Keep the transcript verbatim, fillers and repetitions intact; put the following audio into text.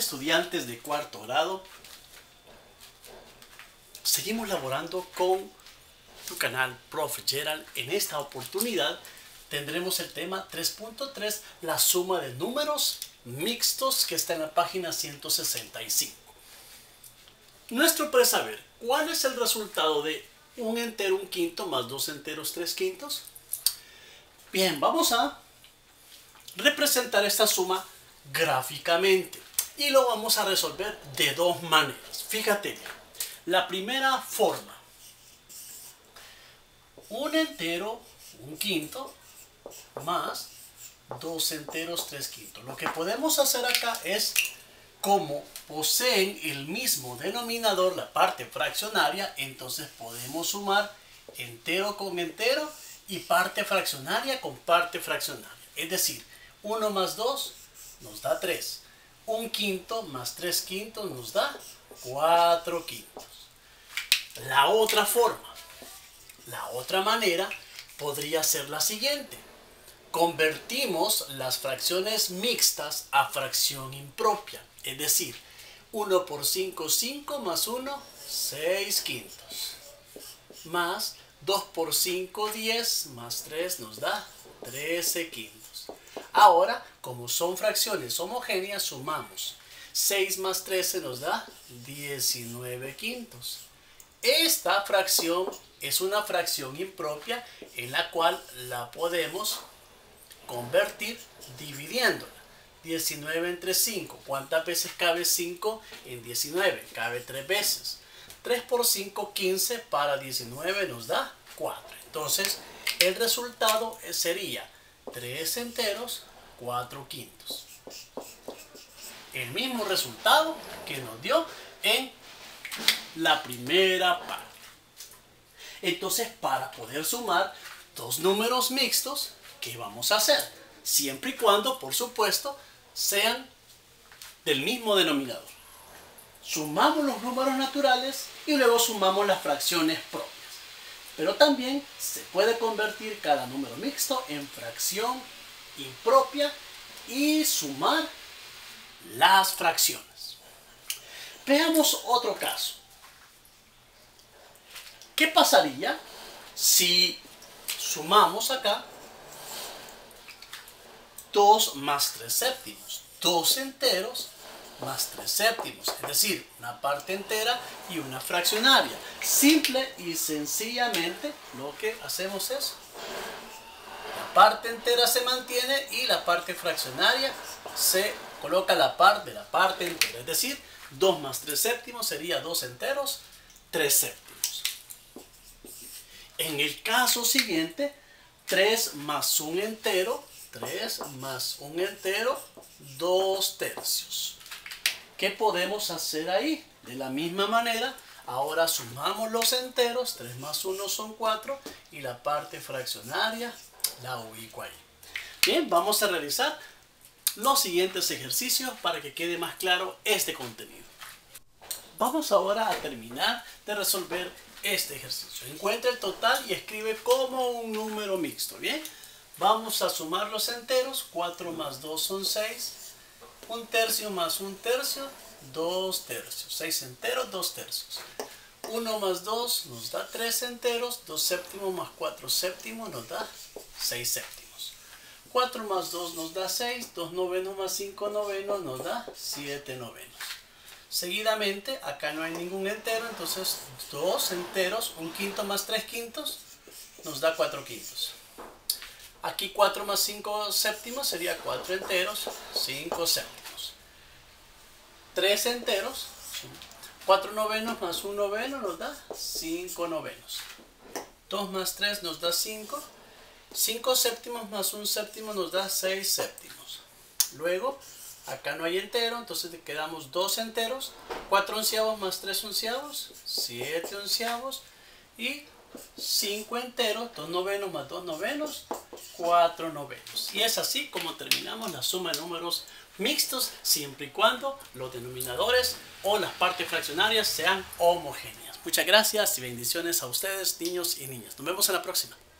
estudiantes de cuarto grado, seguimos laborando con tu canal Prof Gerald. En esta oportunidad tendremos el tema tres punto tres, la suma de números mixtos, que está en la página ciento sesenta y cinco. Nuestro para saber cuál es el resultado de un entero un quinto más dos enteros tres quintos. Bien, vamos a representar esta suma gráficamente y lo vamos a resolver de dos maneras. Fíjate bien, la primera forma: un entero un quinto más dos enteros tres quintos. Lo que podemos hacer acá es, como poseen el mismo denominador, la parte fraccionaria, entonces podemos sumar entero con entero y parte fraccionaria con parte fraccionaria. Es decir, uno más dos nos da tres. un quinto más tres quintos nos da cuatro quintos. La otra forma, la otra manera podría ser la siguiente: convertimos las fracciones mixtas a fracción impropia, es decir, uno por cinco, cinco, más uno, seis quintos, más dos por cinco, diez, más tres nos da trece quintos. Ahora, como son fracciones homogéneas, sumamos. seis más trece nos da diecinueve quintos. Esta fracción es una fracción impropia en la cual la podemos convertir dividiéndola. diecinueve entre cinco. ¿Cuántas veces cabe cinco en diecinueve? Cabe tres veces. tres por cinco, quince. Para diecinueve nos da cuatro. Entonces, el resultado sería tres enteros, cuatro quintos. El mismo resultado que nos dio en la primera parte. Entonces, para poder sumar dos números mixtos, ¿qué vamos a hacer? Siempre y cuando, por supuesto, sean del mismo denominador. Sumamos los números naturales y luego sumamos las fracciones propias. Pero también se puede convertir cada número mixto en fracción impropia y sumar las fracciones. Veamos otro caso. ¿Qué pasaría si sumamos acá dos más tres séptimos? dos enteros más tres séptimos, es decir, una parte entera y una fraccionaria. Simple y sencillamente lo que hacemos es, la parte entera se mantiene y la parte fraccionaria se coloca a la par de la parte entera. Es decir, dos más tres séptimos sería dos enteros, tres séptimos. En el caso siguiente, tres más un entero, tres más un entero, dos tercios. ¿Qué podemos hacer ahí? De la misma manera, ahora sumamos los enteros, tres más uno son cuatro, y la parte fraccionaria la ubico ahí. Bien, vamos a realizar los siguientes ejercicios para que quede más claro este contenido. Vamos ahora a terminar de resolver este ejercicio. Encuentra el total y escribe como un número mixto. Bien, vamos a sumar los enteros. cuatro más dos son seis. un tercio más un tercio, dos tercios. seis enteros, dos tercios. uno más dos nos da tres enteros. dos séptimos más cuatro séptimos nos da seis séptimos. cuatro más dos nos da seis. dos novenos más cinco novenos nos da siete novenos. Seguidamente, acá no hay ningún entero, entonces dos enteros, un quinto más tres quintos nos da cuatro quintos. Aquí cuatro más cinco séptimos sería cuatro enteros, cinco séptimos. tres enteros, cuatro novenos más un noveno nos da cinco novenos. dos más tres nos da cinco. cinco séptimos más un séptimo nos da seis séptimos. Luego, acá no hay entero, entonces quedamos dos enteros. cuatro onceavos más tres onceavos, siete onceavos. Y cinco enteros, dos novenos más dos novenos, cuatro novenos. Y es así como terminamos la suma de números mixtos, siempre y cuando los denominadores o las partes fraccionarias sean homogéneas. Muchas gracias y bendiciones a ustedes, niños y niñas. Nos vemos en la próxima.